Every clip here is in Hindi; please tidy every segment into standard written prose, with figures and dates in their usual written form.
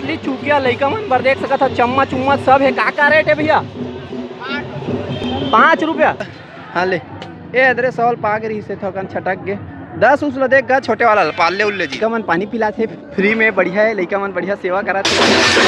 मछली चूकिया लइका मन बर देख सकत हो, चम्मच उम्मच सब है। का रेट है भैया? 5 रुपया। हाँ ले ए अदरे सवाल पा गई से थोकन छटक गे 10 उसला देख गा छोटे वाला पाले उल्ले जी का मन पानी पिला थे फ्री में, बढ़िया है। लइका मन बढ़िया सेवा करा थे।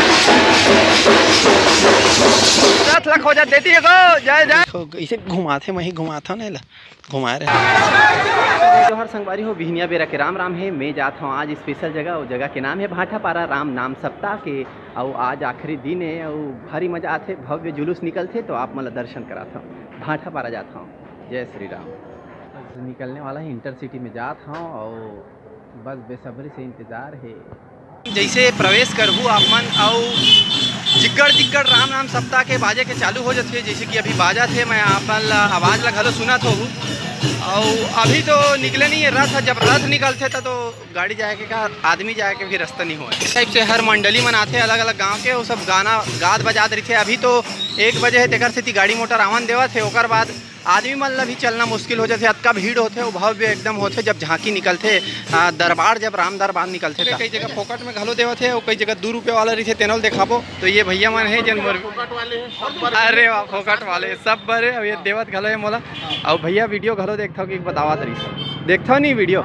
10 लाख हो जा देती है गो जय जय। इसे घुमाते मैं ही घुमाता ना ला घुमा रहे जोहर संगवारी हो बिहनिया बेरा के राम राम है। मैं जाता हूँ आज स्पेशल जगह, वो जगह के नाम है भाटापारा राम नाम सप्ताह के। और आज आखिरी दिन है और भारी मजा आते, भव्य जुलूस निकलते। तो आप मतलब दर्शन कराता हूँ, भाटापारा जाता हूँ। जय श्री राम। निकलने वाला है, इंटरसिटी में जाता हूँ और बस बेसब्री से इंतज़ार है। जैसे प्रवेश करबू आप मन और जिक्कड़ जिक्कड़ राम नाम सप्ताह के बाजे के चालू हो जाते। जैसे कि अभी बाजा थे, मैं अपन आवाज़ ला घलो सुना था। और अभी तो निकले नहीं है रथ। जब रथ निकलते तो गाड़ी जाए के का आदमी जाए के भी रास्ता नहीं हुआ। इस टाइप से हर मंडली मनाते अलग अलग गांव के, वो सब गाना गात बजात रही थे। अभी तो 1 बजे है, तेकर से गाड़ी मोटर आवन देवा थे। ओकर बाद आदमी मतलब भी चलना मुश्किल हो जाते। अतका भीड़ होते, वो भव्य एकदम होते। जब झांकी निकलते दरबार, जब राम दरबार निकलते थे, कई जगह फोकट में घलो देवा थे और कई जगह 2 रुपये वाला रही थे तेनोल देखाबो। तो ये भैया मन है जन अरे वाह फोकट वाले सब बरे। अब ये देवत घलो है मोला। और भैया वीडियो घलो देखता हूँ कि बतावा तरी देखता हूँ नहीं वीडियो।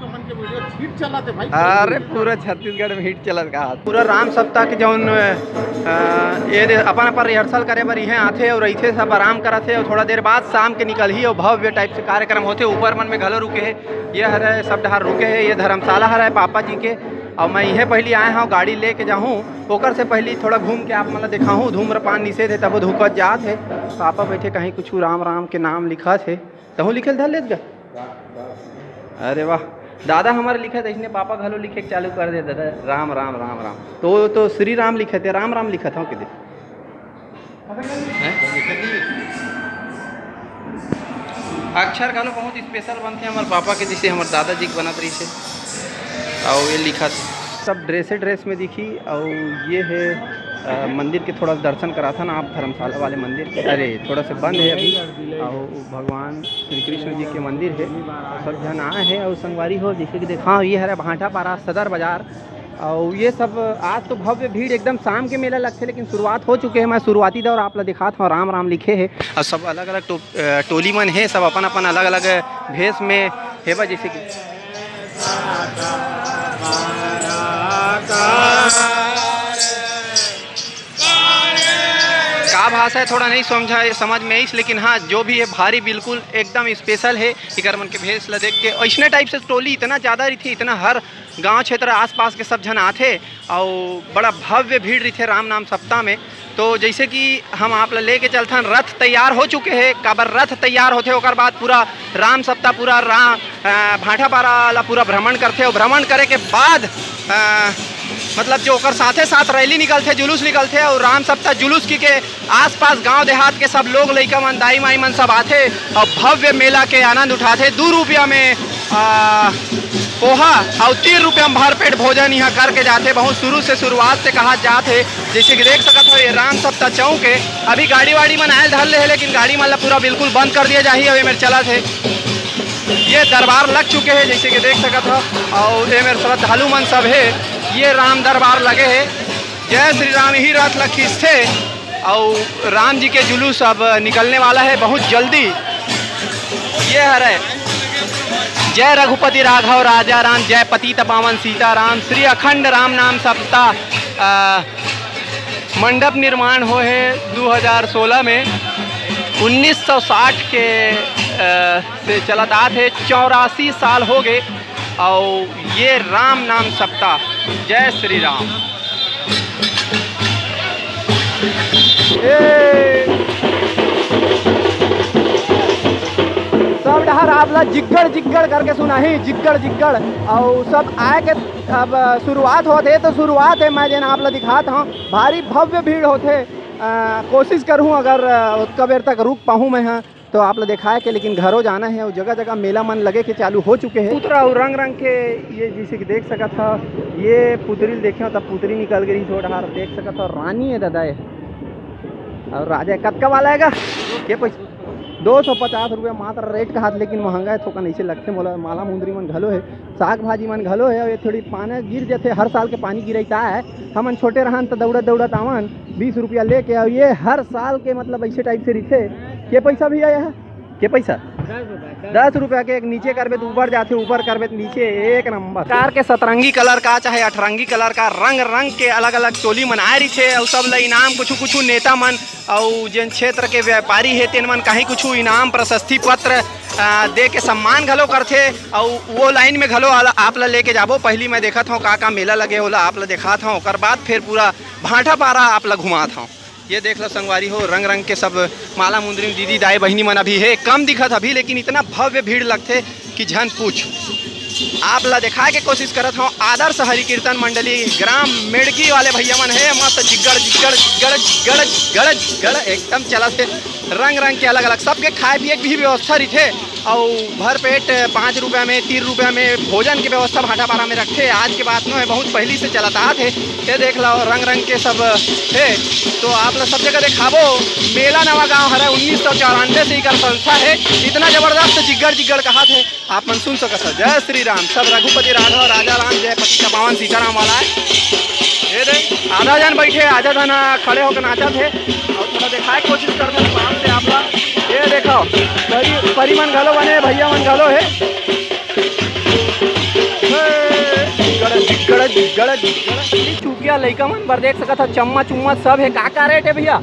अरे पूरा छत्तीसगढ़ में हिट चलत का पूरा राम सप्ताह के जौन ये अपन रिहर्सल करे बर यहाँ आते और रही सब आराम करते। और थोड़ा देर बाद शाम के निकल ही और भव्य टाइप से कार्यक्रम होते। ऊपर मन में घलो रुके है, ये हरे सब डहार रुके है। ये धर्मशाला हरा है पापा जी के। और मैं यह पहली आए हूँ गाड़ी लेके जाऊँ, ओकर से पहले थोड़ा घूम के आप मतलब दिखाऊँ। धूम्रपान निषेध है, तब धूपत जात है। पापा बैठे कहीं कुछ राम राम के नाम लिखा थे, तहूँ लिखल धर लेत गा। अरे वाह दादा हमारे लिखे थे, इसने पापा घलो लिखे चालू कर दे दादा राम राम राम राम। तो श्री राम लिखे थे, राम राम लिखा था कि अक्षर घलो बहुत स्पेशल बनते हमारे पापा के, जैसे हमारे दादाजी के बनत रही से। और ये लिखा था सब ड्रेस में दिखी। और ये है मंदिर के थोड़ा दर्शन करा था ना आप, धर्मशाला वाले मंदिर के। अरे थोड़ा सा बंद है अभी। और भगवान श्री कृष्ण जी के मंदिर है, सब जन आए हैं। और संगवारी हो जैसे कि देखा ये है भाटापारा सदर बाजार। और ये सब आज तो भव्य भीड़ एकदम शाम के मेला लगते, लेकिन शुरुआत हो चुके हैं। मैं शुरुआती दौर आप दिखाता हूँ, राम राम लिखे है। और सब अलग अलग टोली मन है, सब अपन अपन अलग अलग भेष में है। जैसे कि का भाषा है थोड़ा नहीं समझ में इस, लेकिन हाँ जो भी है भारी बिल्कुल एकदम स्पेशल है। इकर मन के भेष ला देख के ऐसने टाइप से टोली इतना ज़्यादा रही थी, इतना हर गांव क्षेत्र आसपास के सब जन आते। और बड़ा भव्य भीड़ रही थे राम नाम सप्ताह में। तो जैसे कि हम आप लेके चलते रथ तैयार हो चुके हैं। काबर रथ तैयार होते ओकर बाद पूरा राम सप्ताह पूरा भाटापारा ला पूरा भ्रमण करते। और भ्रमण करे के बाद मतलब जो ओकर साथे साथ रैली निकलते, जुलूस निकलते। और राम सप्ताह जुलूस की के आसपास गांव देहात के सब लोग लइका मन दाई माई मन सब आते और भव्य मेला के आनंद उठाते। 2 रुपया में पोहा और 3 रुपया में भरपेट भोजन यहाँ करके जाते। बहुत शुरू से शुरुआत से कहा जाते। जैसे कि देख सकते हो ये राम सप्ताह चौक है। अभी गाड़ी वाड़ी मन आयल धर ले है, लेकिन गाड़ी मतलब पूरा बिल्कुल बंद कर दिया जाही। और मेरे चला थे ये दरबार लग चुके हैं, जैसे कि देख सकते हो। और ये मेरे श्रद्धालु मन सब है, ये राम दरबार लगे है। जय श्री राम ही रथ लखीस थे। और राम जी के जुलूस अब निकलने वाला है बहुत जल्दी। ये हरे जय रघुपति राघव राजा राम, जय पतित पावन सीताराम। श्री अखंड राम नाम सप्ताह मंडप निर्माण हो है 2016 में। 1960 के से चलत आते, 84 साल हो गए। और ये राम नाम सप्ताह जय श्री राम। सब डहर आपला जिग्गड़ जिग्गड़ करके सुना ही, जिग्गड़ जिग्गड़। और सब आए के अब शुरुआत होते तो शुरुआत है। मैं जेना आपला दिखाता हूँ, भारी भव्य भीड़ होते। कोशिश करूँ अगर उतना देर तक रुक पाऊँ मैं यहाँ तो आप लोग दिखाए के, लेकिन घरों जाना है। और जगह जगह मेला मन लगे के चालू हो चुके हैं। पुतरा और रंग रंग के ये जैसे कि देख सका था, ये पुतरी देखे हो तब पुतरी निकल गई थोड़ा देख सका था। रानी है दादा है और राजा कतका वाला है ये पैसा 250 रुपया मात्र रेट का हाथ, लेकिन महंगा है थोड़ा नहीं से लगते मोला। माला मुंदरी मन घलो है, साग भाजी मन घलो है। ये थोड़ी पानी गिर जाते, हर साल के पानी गिरता है। हमन छोटे रहन तो दौड़त आवन 20 रुपया लेके, और ये हर साल के मतलब ऐसे टाइप से रिथे। के पैसा भी आया है, के पैसा 10 रुपया के। एक नीचे करबे तो ऊपर जाते, ऊपर करबे तो नीचे। एक नंबर कार के सतरंगी कलर का चाहे अठरंगी कलर का रंग रंग के अलग अलग टोली मन आए रही थे। और सब ला इनाम कुछ नेता मन और जिन क्षेत्र के व्यापारी है तेन मन कहीं कुछ इनाम प्रशस्ति पत्र दे के सम्मान घलो करते। और वो लाइन में घलो आप ला लेके जाबो। पहली मैं देखा था का मेला लगे होला, आप ला देखा था, और बाद फिर पूरा भाटा पारा आप ला घुमा था। ये देख लो संगवारी हो, रंग रंग के सब माला मुंदरी दीदी दाई बहनी मन अभी है, कम दिखत अभी, लेकिन इतना भव्य भीड़ लगते कि झन पूछ। आप ला दिखाए के कोशिश करत हूँ। आदर्श हरि कीर्तन मंडली ग्राम मेड़की वाले भैया मन है, मस्त जिगड़ जिगड़ जिगड़ जिगड़ जिगड़ जिगड़ एकदम चला थे। रंग रंग के अलग अलग सबके खाए पिए की भी व्यवस्था रही थे। और भर पेट 5 रुपया में 3 रुपया में भोजन की व्यवस्था भाटापारा में रखे। आज के बात में बहुत पहली से चलता थे। ये देख लो रंग रंग के सब है, तो आप लोग सब जगह दिखाबो। मेला नवा गाँव है, 1994 से ही संस्था है। इतना जबरदस्त जिगड़ जिगड़ कहा थे, आप मन सुन सकते। जय श्री राम। सब रघुपति राघव राजा राम जय पति पावन सीताराम वाला है। ये देख आधा जन बैठे, आधा जन खड़े होकर नाचा थे। और थोड़ा दिखाए कोशिश करते हैं पास से आप लोग। ये देखो परी मन घलो बने, भैया मन घलो है। चूकिया लइका मन बर देख सकत, चम्मच उम्मच सब है। का रेट है भैया?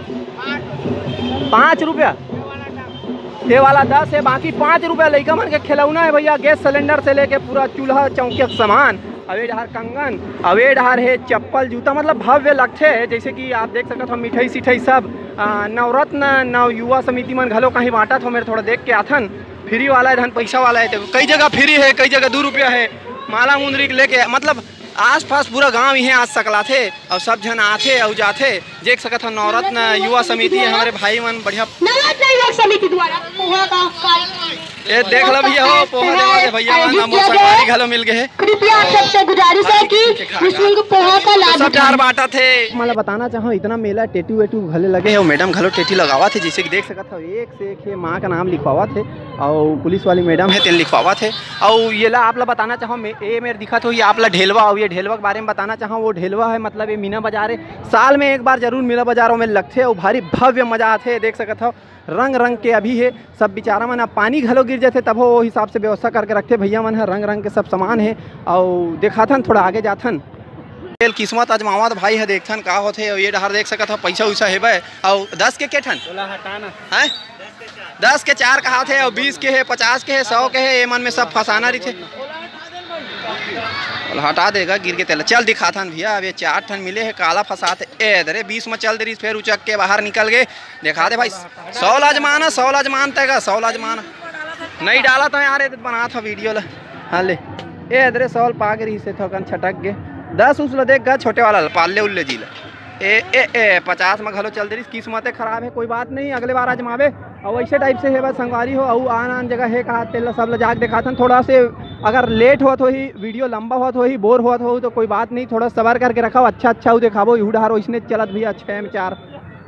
5 रुपया। ये वाला 10 है, बाकी 5 रुपया लइका मन के खिलौना है भैया। गैस सिलेंडर से लेके पूरा चूल्हा चौकी सामान। अवे डहार कंगन, अवे डहार है चप्पल जूता, मतलब भव्य लगते है। जैसे कि आप देख सकते हो मिठाई सिठाई सब। नवरत्न नव युवा समिति मन घलो कहीं बांटा था, मेरे थोड़ा देख के आथन। फ्री वाला है, धन पैसा वाला है। तो कई जगह फ्री है, कई जगह 2 रुपया है। माला मुंदरी लेके मतलब आस पास पूरा गांव ही आज सकला थे। और सब जन आते और जाते। देख सकत हो नवरत्न युवा समिति है, हमारे भाई मन बढ़िया समिति द्वारा ये देख लो भैया हो पोहा देवा भैया मन घलो मिल गए। कृपया आप सबसे गुजारिश है कि निःशुल्क पोहा का लाभ सब चार बांटा थे। मतलब बताना चाहो इतना मेला टेटू वेटू घले लगे है। मैडम घलो टेटी लगावा थे, जैसे कि देख सकत हो एक से एक है। माँ का नाम लिखवावा थे और पुलिस वाली मैडम है तेन लिखवावा थे। और ये ला आप ला बताना चाहो ये मेरे दिखा तो ये आप ला ढेलवा। और ये ढेलवा के बारे में बताना चाहो, वो ढेलवा है मतलब ये मीना बाजार है। साल में एक बार जरूर मीना बाजारों में लगते और भारी भव्य मजा आते। देख सकत हो रंग रंग के अभी है सब। बेचारा मन अब पानी घलो गिर जाते तब वो हिसाब से व्यवस्था करके रखते भैया मन है। रंग रंग के सब सामान है। और देखाथन थोड़ा आगे जाथन। किस्मत आजमावत भाई है, देखथन का होथे। और ये डहर देख सकत हो पैसा वैसा है। और 10 के ठन है, 10 के 4 कहा थे। और 20 के है, 50 के है, 100 के है। ये मन में सब फंसाना रही थे। हटा देगा गिर के तेल। चल दिखाथन भैया। अब ये 4 ठन मिले है, काला फंसाते ए दरे 20 में चल दे रही, फिर उचक के बाहर निकल गए। दिखा दे भाई 100 लाजमान है, 100 लाजमान तेगा 100 लाजमान नहीं डाला था यार। बना था वीडियो ला। हाँ ले ए दरे 100 पा गई से थोकन छटक गए। 10 उस देख गा छोटे वाला पाले उल्ले जी ला। ए 50 में घलो चल दे रही। किस्मतें खराब है, कोई बात नहीं, अगले बार आजमावे। और ऐसे टाइप से है बस संगवारी हो। और आन जगह है कहा तेल सब ला जाके दिखाथन। थोड़ा से अगर लेट हुआ तो ही वीडियो लंबा हुआ तो ही बोर हुआ तो तो कोई बात नहीं, थोड़ा सवार करके रखा हो। अच्छा वो दिखाबो। इहू डहारो इसने चलत भैया 6 में 4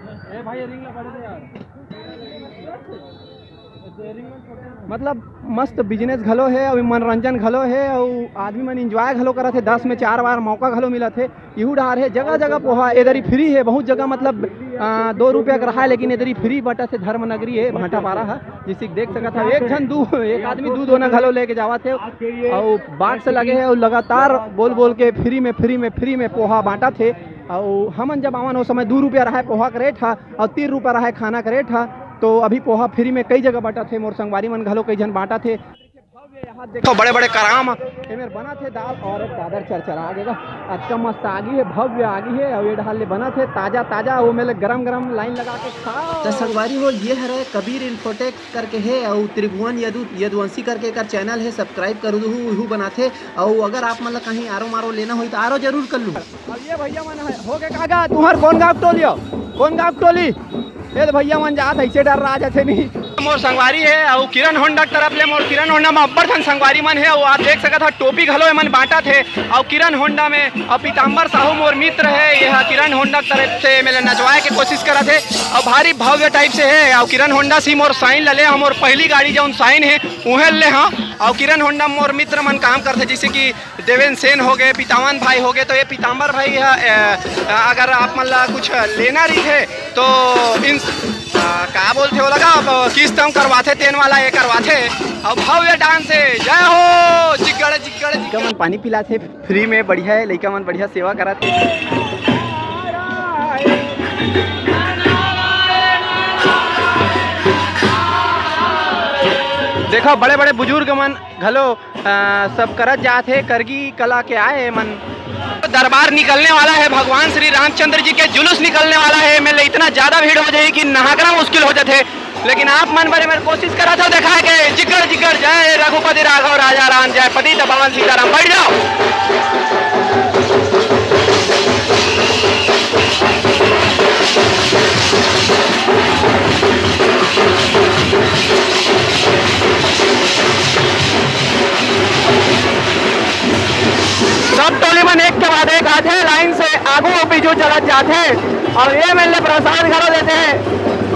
मतलब मस्त बिजनेस घलो है और मनोरंजन घलो है। और आदमी मन इंजॉय घलो करत है। 10 में 4 बार मौका घलो मिला थे। इहू डहार है जगह जगह पोहा इधर ही फ्री है। बहुत जगह मतलब 2 रुपया का रहा है, लेकिन इधर ही फ्री बटा थे। धर्म नगरी है भाटा पारा है, जिससे देख सकता था। एक आदमी दूध होना घलो लेके जावा थे। और बाट से लगे है और लगातार बोल बोल के फ्री में पोहा बांटा थे। और हमन जब आवन उस समय 2 रुपया रहा है पोहा का रेट था। और 3 रुपया रहा है खाना का रेट था। तो अभी पोहा फ्री में कई जगह बांटा थे। मोर संगवारी मन घलो कई जन बांटा थे। यहाँ देखो बड़े बड़े कराम एमेर बना थे दाल और दादर चरचरा आगेगा। अच्छा मस्त आगी है, भव्य आगी है। और ये ढाल बना थे ताजा ताजा। वो मेले गरम गरम लाइन लगा के खाओ। तो संगवारी हो ये है कबीर इन्फोटेक करके है। और त्रिभुवन यदुवंशी करके एक चैनल है, सब्सक्राइब कर दू बनाते। और अगर आप मतलब कहीं आरो मारो लेना हो तो आरो जरूर कर लूँ। अब ये भैया मन हो गए कागा तुम्हार कौन गाँव टोली हो? कौन गाँव टोली? ये भैया मन जात ऐसे डर रहा जाते नहीं। मोर संगवारी है और किरण होंडा तरफ ले मोर किरण होंडा में अब्बड़ धन संगवारी मन है और आप देख सकत हो टोपी घलो मन बांटा थे और किरण होंडा में और पीताम्बर साहू मोर मित्र है यह किरण होंडा तरफ से मेरे नचवाए के कोशिश करा थे और भारी भव्य टाइप से है और किरण होंडा सी मोर साइन ले हम और पहली गाड़ी जो साइन है उहे ले हाँ और किरण होंडा मोर मित्र मन काम करते जैसे कि देवेंद्र सेन हो गए पीतावन भाई हो गए तो ये पीताम्बर भाई अगर आप मतलब कुछ लेना रही थे तो इन का बोलते हो लगा किस्त हम करवाते तेन वाला ये करवाते और भव्य डांस है जय हो जिगड़ जिगड़ जिगड़ मन पानी पिलाते फ्री में बढ़िया है लड़का मन बढ़िया सेवा कराते देखो बड़े बड़े बुजुर्ग मन घलो सब करत जाते करगी कला के आए मन दरबार निकलने वाला है भगवान श्री रामचंद्र जी के जुलूस निकलने वाला है मेरे इतना ज्यादा भीड़ हो जाएगी कि नहाना मुश्किल हो जाते लेकिन आप मन भरे मेरे कोशिश करा था देखा है कि जिगड़ जिगड़ जय रघुपति राघव राजा राम जय पति पवन सीताराम बैठ जाओ सब टोली में एक के बाद एक आते हैं लाइन से आगू पीछू चलत जाते हैं और ये मेरे प्रसाद घरों देते हैं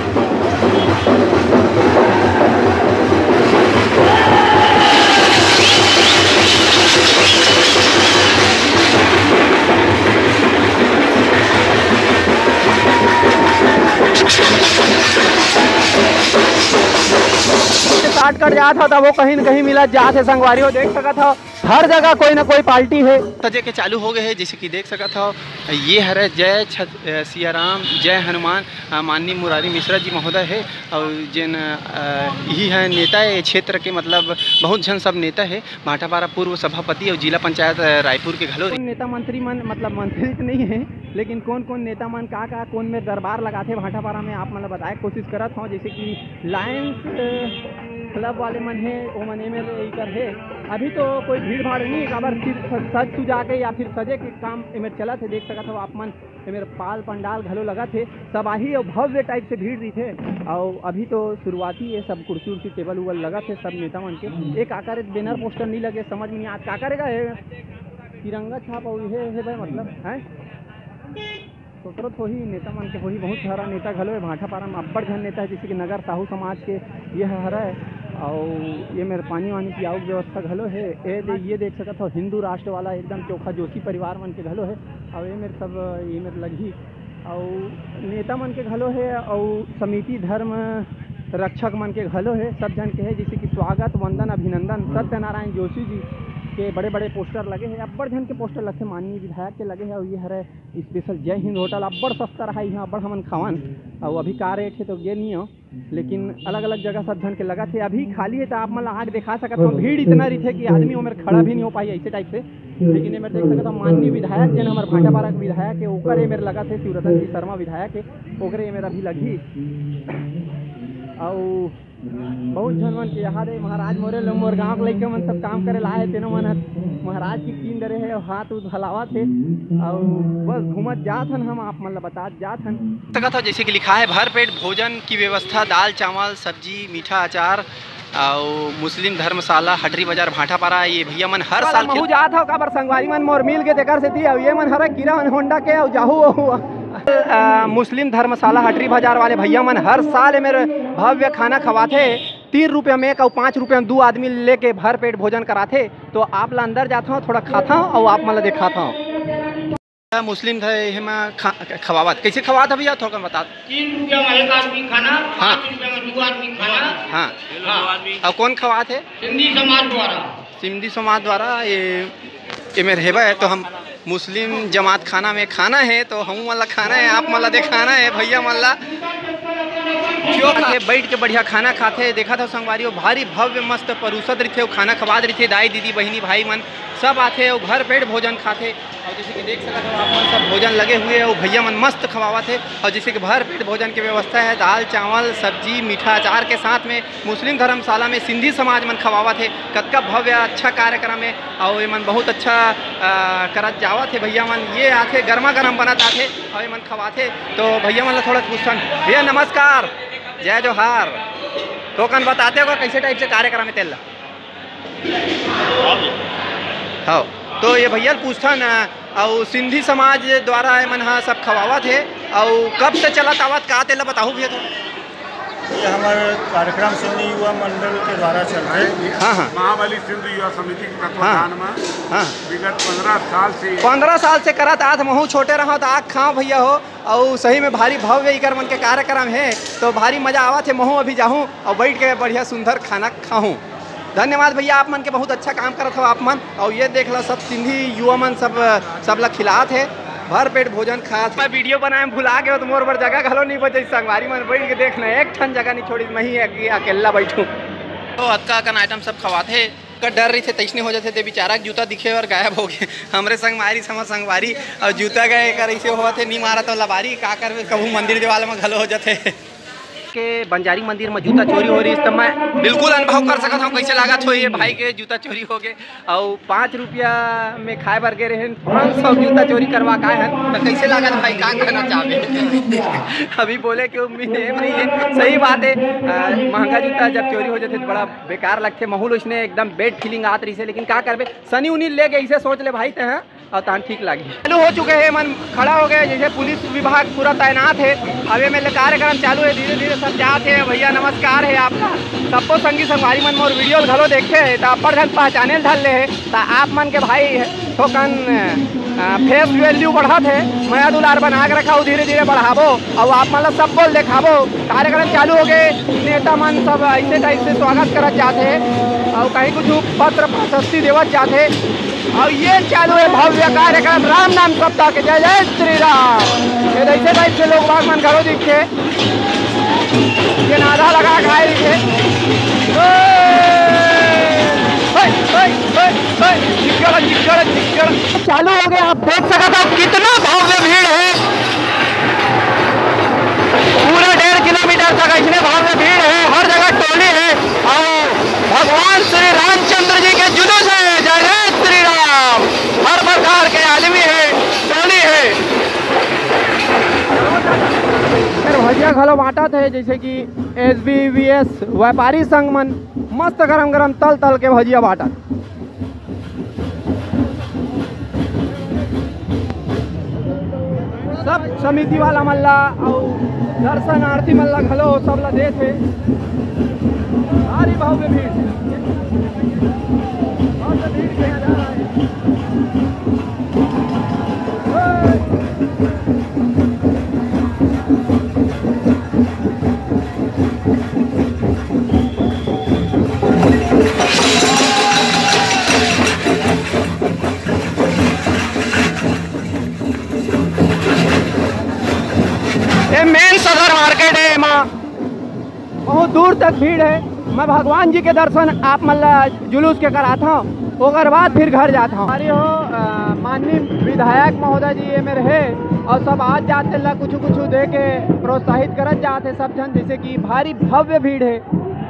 स्टार्ट कर जाता था वो कहीं न कहीं मिला जाते संगवारी हो देख सका था हर जगह कोई ना कोई पार्टी है तजे के चालू हो गए हैं जैसे कि देख सका था ये हरे जय सिया राम जय हनुमान माननीय मुरारी मिश्रा जी महोदय है और जिन यही है नेता है क्षेत्र के मतलब बहुत जन सब नेता है भाटापारा पूर्व सभापति और जिला पंचायत रायपुर के घलो नेता मंत्री मन मतलब मंत्री तो नहीं है लेकिन कौन कौन नेता मन का कौन में दरबार लगाते भाटापारा में आप मतलब बताए कोशिश करत हूँ जैसे कि लायंस क्लब वाले मन है वो मन में कर है अभी तो कोई भीड़ भाड़ नहीं अगर सज सुजा के या फिर सजे के काम इमें चला थे देख सका था आप मन मेरे पाल पंडाल घलो लगा थे सब आही और भव्य टाइप से भीड़ रही थे और अभी तो शुरुआती ये सब कुर्सी उर्सी टेबल उबल लगा थे सब नेता मन के एक आकार बैनर पोस्टर नहीं लगे समझ में नहीं आज क्या करेगा तिरंगा छाप और ये भाई मतलब है सोचरत हो ही नेता मन के हो ही बहुत सारा नेता घलो है भाटापारा में अब्बड़ घन नेता है जैसे कि नगर साहू समाज के ये हरा है और ये मेरे पानी वानी की आउट व्यवस्था घलो है ये देख सकत हो हिंदू राष्ट्र वाला एकदम चोखा जोशी परिवार मन के घलो है और ये मेरे सब ये मेरे लगी और नेता मन के घलो है और समिति धर्म रक्षक मन के घलो है सब जन के है जैसे कि स्वागत वंदन अभिनंदन सत्यनारायण जोशी जी के बड़े बड़े पोस्टर लगे हैं अब्बड़ जन के पोस्टर लगे माननीय विधायक के लगे हैं और ये हरे स्पेशल जय हिंद होटल अब्बड़ सस्ता रहा यहाँ अब्बड़ हमन खावन और अभी का रेट है तो ये नहीं हो लेकिन अलग अलग जगह सब जन के लगा थे अभी खाली है तो आप मतलब आग दिखा सकते हो भीड़ इतना रही थे कि आदमी वो मेरे खड़ा भी नहीं हो पाई ऐसे टाइप से लेकिन ये मेरे देख सकता हूँ माननीय विधायक जन हमारे भाटापारा के विधायक है ओकर ये मेरे लगा थे शिवरतन जी शर्मा विधायक है ओकरे ये मेरा भी लगी और बहुत जन मन के यहाँ दे महाराज मोरे लोग मोर गाँव के लड़के मन सब काम करे लाए तेनो मन महाराज की कीन डरे है और हाथ उठ हलावा थे और बस घूमत जात हन हम आप मतलब बता जात हन था जैसे कि लिखा है भर पेट भोजन की व्यवस्था दाल चावल सब्जी मीठा अचार और मुस्लिम धर्मशाला हटरी बाजार भाटापारा ये भैया मन हर साल महू जात हो काबर संगवारी मन मोर मिल के देकर से थी और ये मन हरा किरण होंडा के और जाहू मुस्लिम धर्मशाला हटरी बाजार वाले भैया मन हर साल मेरे भव्य खाना खवाते 3 रुपये में और 5 रुपये में 2 आदमी लेके भर पेट भोजन कराते तो आप ला अंदर जाता हूँ थोड़ा खाता हूँ और आप मतलब दिखाता हूँ मुस्लिम खवावत कैसे खवाता भैया थोड़ा बता 3 रुपया में एक आदमी खाना 5 रुपया में 2 आदमी खाना हाँ और कौन खवाते सिंधी समाज द्वारा ये मेरे हेबा है तो हम मुस्लिम जमात खाना में खाना है तो हम वाला खाना है आप मला दिखाना है भैया मला क्यों बैठ के बढ़िया खाना खाते देखा था संगवारी भारी भव्य मस्त परुसत रही थे खाना खवाद रही थे दाई दीदी बहनी भाई मन सब आते और भर पेट भोजन खाते और जैसे कि देख सकते हो आप मन सब भोजन लगे हुए और भैया मन मस्त खवावा थे और जैसे कि भर पेट भोजन की व्यवस्था है दाल चावल सब्जी मीठा अचार के साथ में मुस्लिम धर्मशाला में सिंधी समाज मन खवावा थे कतका भव्य अच्छा कार्यक्रम है और ये मन बहुत अच्छा करत जावा थे भैया मन ये आते गर्मा गर्म बनत आते और ये मन खवाते तो भैया मन थोड़ा पूछन भैया नमस्कार जय जोहार तो कन बताते होगा कैसे टाइप से कार्यक्रम है तेल हाँ। तो ये भैया पूछता न और सिंधी समाज द्वारा मन हाँ सब खवावा थे और कब से चला आवत का तेला बताओ भैया तो ये हमारे कार्यक्रम सिंधी युवा मंडल के द्वारा चल रहे हैं। हाँ हाँ महाबली सिंधु युवा समिति के तत्वाधान में हाँ विगत 15 साल से करत आथ महू छोटे रहो तो आग खाओ भैया हो और सही में भारी भव्य इकर मन के कार्यक्रम है तो भारी मजा आवा थे महू अभी जाऊँ और बैठ के बढ़िया सुंदर खाना खाऊँ। धन्यवाद भैया आप मन के बहुत अच्छा काम करत हो आप मन और ये देख ला सब सिंधी युवा मन सब ला खिलात है भर पेट भोजन खात। मैं वीडियो बनाए भुला गए तो मोर बर जगह घलो नहीं बचे संगवारी मन बैठ के देखना एक ठन जगह नहीं छोड़ी मैं ही अकेला बैठूँ तो अक्का अकन आइटम सब खवाते का डर रही थे तैसने हो जाते थे बेचारा जूता दिखे और गायब हो गए हमरे संगवारी संगवारी और जूता गए कर ऐसे हुआ थे नहीं मारा तो लबारी का कर कहूँ मंदिर देवाल में घलो हो जाते के बंजारी मंदिर में जूता चोरी हो रही तो मैं बिल्कुल अनुभव कर सकता हूँ कैसे लागत हो ये भाई के जूता चोरी हो गए और 5 रुपया में खाए बर गए रहे 500 जूता चोरी करवा का है तो कैसे लागत भाई का कहना चाहे अभी बोले कि उम्मीद नहीं है सही बात है महंगा जूता जब चोरी हो जाते तो बड़ा बेकार लगते माहौल उसने एकदम बेड फीलिंग आत रही से लेकिन क्या करबे सनी उनी ले गए ऐसे सोच ले भाई ते और तान ठीक लगी चालू हो चुके हैं मन खड़ा हो गए जैसे पुलिस विभाग पूरा तैनात है अभी मेरे कार्यक्रम चालू है धीरे धीरे सब जाते हैं। भैया नमस्कार है आपका सबको संगी संगवारी मन मोर वीडियो घलो देखे है तो अपर जन पहचाने ढल है तो आप मन के भाई ठोकन फेस वैल्यू बढ़त है मैं दुलार बना के रखा धीरे धीरे बढ़ावो और आप मतलब सब बोल दिखावो कार्यक्रम चालू हो गए नेता मन सब ऐसे टाइप से स्वागत करत जाते हैं और कहीं कुछ पत्र प्रशस्ति देवत जाते और ये चालू है भव्य कार्यक्रम राम नाम सप्ताह के जय जय श्री राम ये ऐसे टाइप से लोग बाग मन घरों दिखे ये नारा लगा खाए दिखे चालू हो गए आप देख सकते हो कितना भव्य भीड़ है पूरा 1.5 किलोमीटर तक इतने भव्य भीड़ है हर जगह टोली है और भगवान श्री रामचंद्र जी के जुलूस है जय जय श्री राम हर प्रकार के आदमी है टोली है भजिया घलो बांटा थे जैसे कि SBVS व्यापारी संघ मन मस्त गरम गरम तल तल के भजिया बांटा सब समिति वाला मल्ला और दर्शनार्थी मल्ला घलो सब ला दे थे भारी भव्य भीड़ मेन सदर मार्केट है माँ बहुत दूर तक भीड़ है मैं भगवान जी के दर्शन आप मतलब जुलूस के कराता हूँ उसके बाद फिर घर जाता हूँ हमारी हो माननीय विधायक महोदय जी ये मेरे है और सब आज जाते ला कुछ दे के प्रोत्साहित करत जाते सब जन जैसे कि भारी भव्य भीड़ है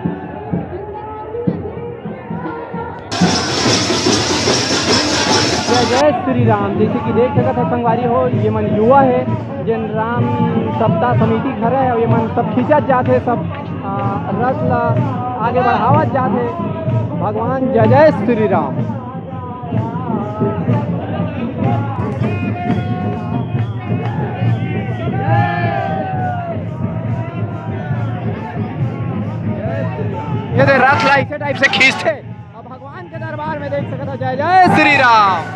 जय जय श्री राम जैसे कि देख सकते हैं संगवारी हो ये मन युवा है जिन राम सप्ताह समिति घर है और ये मन सब खींचत जाते सब रस ला आगे बढ़ावत जाते भगवान जय जय श्री राम ये दे रस ला इसे टाइप से खींचते अब भगवान के दरबार में देख सकते हो जय जय श्री राम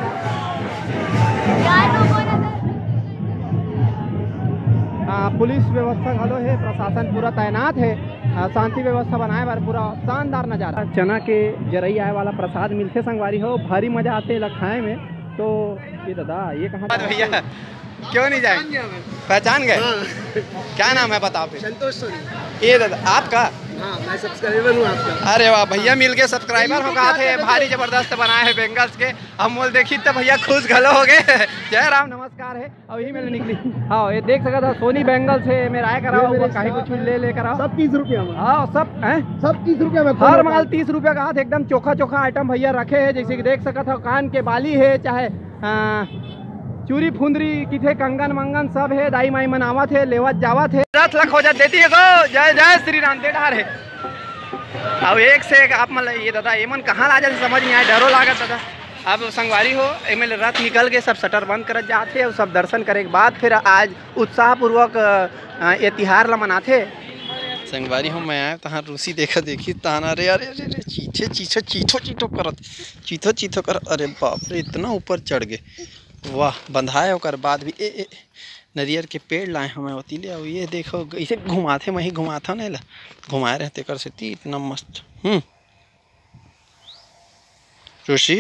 पुलिस व्यवस्था घलो है प्रशासन पूरा तैनात है शांति व्यवस्था बनाए बार पूरा शानदार नज़ारा चना के जरई आए वाला प्रसाद मिलते संगवारी हो भारी मजा आते खाए में तो ये दादा ये कहाँ भैया क्यों नहीं जाए पहचान गए क्या नाम है बताओ फिर संतोष सोनी ये दादा आपका हाँ मैं सब्सक्राइबर हूँ आपका अरे वाह भैया मिलके सब्सक्राइबर हो गए थे भारी जबरदस्त बनाए हैं बेंगल्स के हम बोल देखी तो भैया खुश घलो हो गए जय राम नमस्कार है अब यही मैंने निकली हाँ ये देख सका था सोनी बेंगल से मेरा आया कराओ कहीं कुछ ले लेकर आओ सब 30 रुपया में हाँ सब हैं सब 30 रुपया में हर माल 30 रुपया का हाथ एकदम चोखा आइटम भैया रखे है जैसे कि देख सका था कान के बाली है चाहे चूरी फुंदरी किथे कंगन मंगन सब है दाई माई मनावत है लेवत जावत है 10 लाख हो जा देती है गो जय जय श्री राम दे डार है अब एक से एक आप मतलब ये दादा एमन कहाँ ला जाते समझ नहीं आए, डरो लागत दादा। अब संगवारी हो एम रथ निकल के सब शटर बंद करत जाते और सब दर्शन करे के बाद फिर आज उत्साहपूर्वक ये तिहार ला मनाते। संगवारी हो मैं आया तहाँ रूसी देखा देखी ताना अरे अरे अरे अरे चीठे चीठो चीठो चीठो करत चीठो चीठो कर, अरे बाप रे इतना ऊपर चढ़ गए। वाह बंधाए होकर बाद भी ए नरियर के पेड़ लाए हमें होती ले। ये देखो इसे घुमाते मैं ही घुमाता नहीं ला घुमाए रहते कर से इतना मस्त। ऋषि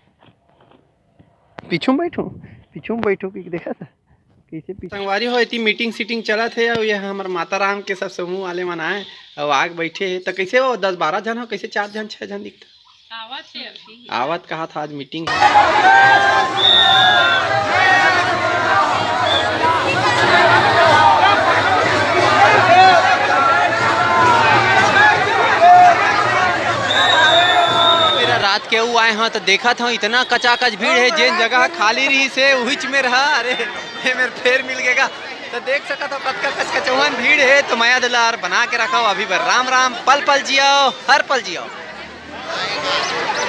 पीछू बैठो कि देखा था कैसे संगवारी हो इतनी मीटिंग सीटिंग चला थे और ये हमारे माता राम के सब समूह वाले मन आए और आग बैठे है तो कैसे हो 10-12 जन हो कैसे 4 जन 6 जन दिखता आवत कहा था आज मीटिंग। रात के वो आए हाँ तो देखा था इतना कचाकच भीड़ है जिन जगह खाली रही से वही में रहा। अरे मेरे फेर मिल गएगा तो देख सका तो कचकचौहन भीड़ है तो माया दलार बना के रखा हो अभी पर। राम राम पल पल जियो हर पल जियो।